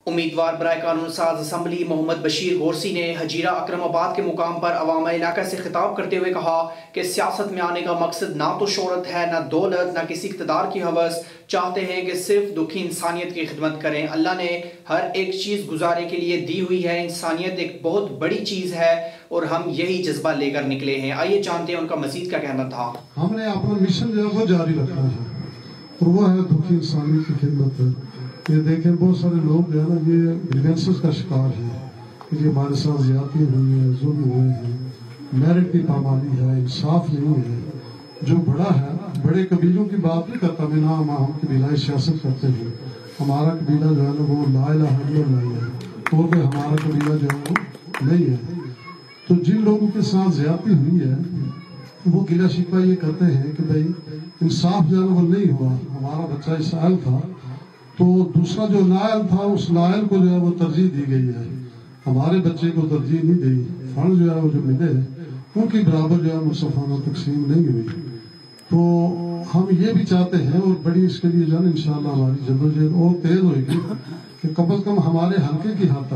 उम्मीदवार बराए कानून साज असम्बली मोहम्मद बशीर गोरसी ने हजीरा अकरम आबाद के मुकाम पर अवाम इलाका से खिताब करते हुए कहा कि सियासत में आने का मकसद ना तो शोहरत है, ना दौलत, ना किसी इक़्तिदार की हवस। चाहते हैं कि सिर्फ दुखी इंसानियत की खिदमत करें। अल्लाह ने हर एक चीज़ गुजारे के लिए दी हुई है। इंसानियत एक बहुत बड़ी चीज़ है और हम यही जज्बा लेकर निकले हैं। आइए जानते हैं उनका मजीद क्या कहना था। हमने अपना मिशन जो है वो जारी रखा है और वो है दुखी इंसानियत की खिदमत। ये देखें बहुत सारे लोग जो है ना ये ग्रीवेंसेस का शिकार है कि ये हमारे साथ ज्यादती हुई है, जुल्म हुए हैं, मेरिट की पामाली है, इंसाफ नहीं है। जो बड़ा है, बड़े कबीलों की बात नहीं करता मैं ना, हम कबीलाई सियासत करते हैं। हमारा कबीला जो है ना वो ला इलाहा इल्लल्लाह है, तो भी हमारा कबीला जो है वो नहीं है। तो जिन लोगों के साथ ज्यादती हुई है वो गिला शिकवा ये करते हैं कि भाई इंसाफ जो है वो नहीं हुआ, हमारा बच्चा इस आयल था तो दूसरा जो नायल था उस नायल को जो है वो तरजीह दी गई है, हमारे बच्चे को तरजीह नहीं दी। फंड जो है वो जो मिले उनकी बराबर जो है मुसफ़ाना तकसीम नहीं हुई। तो हम ये भी चाहते हैं और बड़ी इसके लिए जो है इंशाअल्लाह हमारी जद्दोजहद और तेज होगी कि कम अज कम हमारे हल्के की हद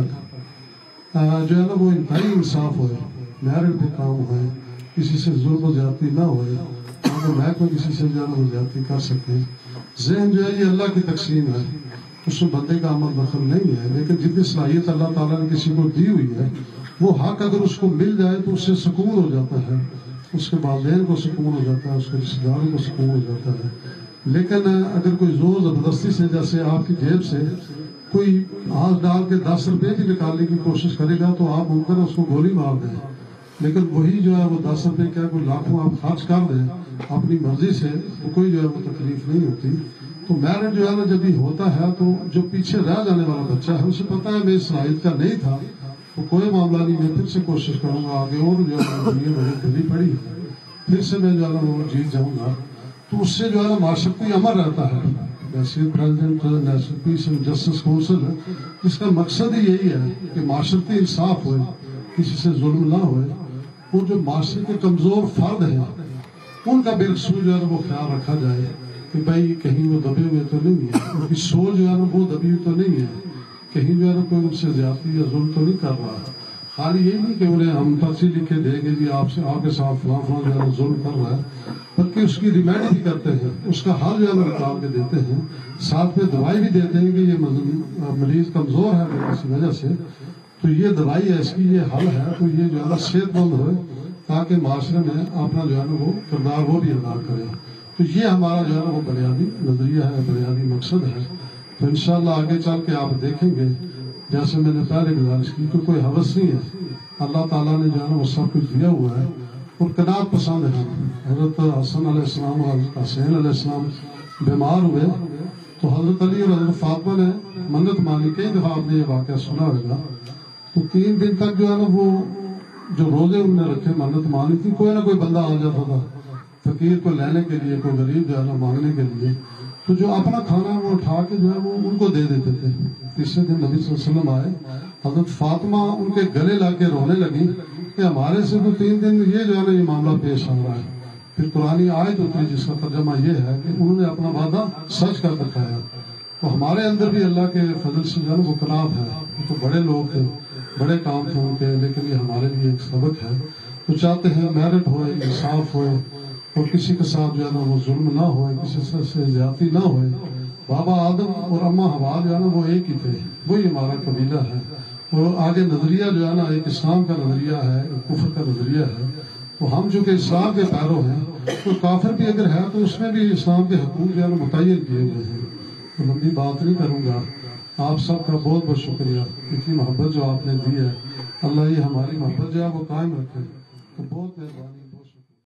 तक जो है ना वो इंतहाई इंसाफ होए, मेरिट पे काम होए, किसी से जुल्म ज्यादती ना होए, तो मैं कोई किसी से जो है ना वो ज्यादती कर सके। ज़हन जो है ये अल्लाह की तकसीम है, उसमें बंदे का अमल दखल नहीं है। लेकिन जितनी सलाहियत अल्लाह ताला ने किसी को दी हुई है वो हक अगर उसको मिल जाए तो उससे सुकून हो जाता है, उसके वालिदैन को सुकून हो जाता है, उसके रिश्तेदारों को सुकून हो जाता है। लेकिन अगर कोई जोर जबरदस्ती से जैसे आपकी जेब से कोई हाथ डाल के 10 रुपए भी निकालने की कोशिश करेगा तो आप मुमकिन उसको गोली मार दें। लेकिन वही जो है वो 10 रुपए क्या कोई लाखों आप खर्च कर दें अपनी मर्जी से तो कोई जो है वो तकलीफ नहीं होती। तो मेरिट जो है ना जब भी होता है तो जो पीछे रह जाने वाला बच्चा है उसे पता है मेरी सलाहियत का नहीं था तो कोई मामला नहीं, मैं फिर से कोशिश करूंगा आगे और जो है दुनिया में खुली पड़ी है, फिर से मैं जो है वो जीत जाऊंगा। तो उससे जो है ना माशक्ति अमर रहता है। जैसे president national peace and justice council है, इसका मकसद ही यही है कि माशरती इंसाफ होए, किसी से जुल्म ना होए, वो जो माशरे के कमजोर फर्द हैं उनका बेकसूर जो है वो ख्याल रखा जाए कि भाई कहीं वो दबे हुए तो नहीं है, उनकी सोच जो है ना वो दबी हुई तो नहीं है, कहीं जो है ना कोई उनसे ज्यादती या जुल्म तो नहीं कर रहा है। खाली ये नहीं कि उन्हें हम पर्ची लिख के देंगे जी आपसे आपके साथ फलां फलां जो है जुल्म कर रहा है, बल्कि उसकी रिमेडी भी करते हैं, उसका हल जो है ना निकाल के देते हैं, साथ में दवाई भी देते हैं कि ये मरीज कमजोर है किसी वजह से, तो ये दवाई है इसकी, ये हल है, तो ये जो है ना सेहतमंद हो ताकि माशरे में अपना जो है ना वो किरदार वो भी अदा करे। तो ये हमारा जो है ना वो बुनियादी नजरिया है, बुनियादी मकसद है। तो इंशाअल्लाह आगे चल के आप देखेंगे जैसे मैंने पहले गुजारिश की कि कोई हवस नहीं है, अल्लाह ताला ने जो है ना वो सब कुछ दिया हुआ है और कनात पसंद है। हजरत हसन अलैहिस्सलाम और हजरत हुसैन अलैहिस्सलाम बीमार हुए तो हजरत अली और हजरत फातिमा ने मन्नत मांगी। कई दफा आपने ये वाक़या सुना होगा। तो 3 दिन तक जो है ना वो जो रोजे उन्होंने रखे मन्नत मांगी थी, कोई ना कोई बंदा आ जाता था फकीर को लेने के लिए, कोई गरीब जो है ना मांगने के लिए, तो जो अपना खाना वो उठा के जो है वो उनको दे देते थे। तीसरे दिन नबी सल्लल्लाहु अलैहि वसल्लम आए, हजरत फातिमा उनके गले लाके रोने लगी कि हमारे से तो 3 दिन ये जो है ना ये मामला पेश आ रहा है। फिर कुरानी आयत उतरी जिसका तर्जमा ये है कि उन्होंने अपना वादा सच कर दिखाया। तो हमारे अंदर भी अल्लाह के फजल से जो है वो कनात है। तो बड़े लोग थे, बड़े काम थे उनके, लेकिन ये हमारे लिए एक सबक है। तो चाहते हैं मेरिट होए, इंसाफ होए और किसी के साथ जो है ना वो जुल्म ना होए, किसी से ज्यादती ना होए। बाबा आदम और अम्मा हवा जो है ना वो एक ही थे, वही हमारा कबीला है। और आगे नजरिया जो है ना एक इस्लाम का नजरिया है, एक कुफर का नजरिया है। तो हम जो कि इस्लाम के पैरों हैं, तो काफिर भी अगर है तो उसमें भी इस्लाम के हुकूक जो है ना मुतय्यन किए हुए हैं। तो लंबी बात नहीं करूंगा, आप सबका बहुत बहुत शुक्रिया। इतनी मोहब्बत जो आपने दी है, अल्लाह ये हमारी मोहब्बत जो है वो कायम रखे। तो बहुत मेहरबानी।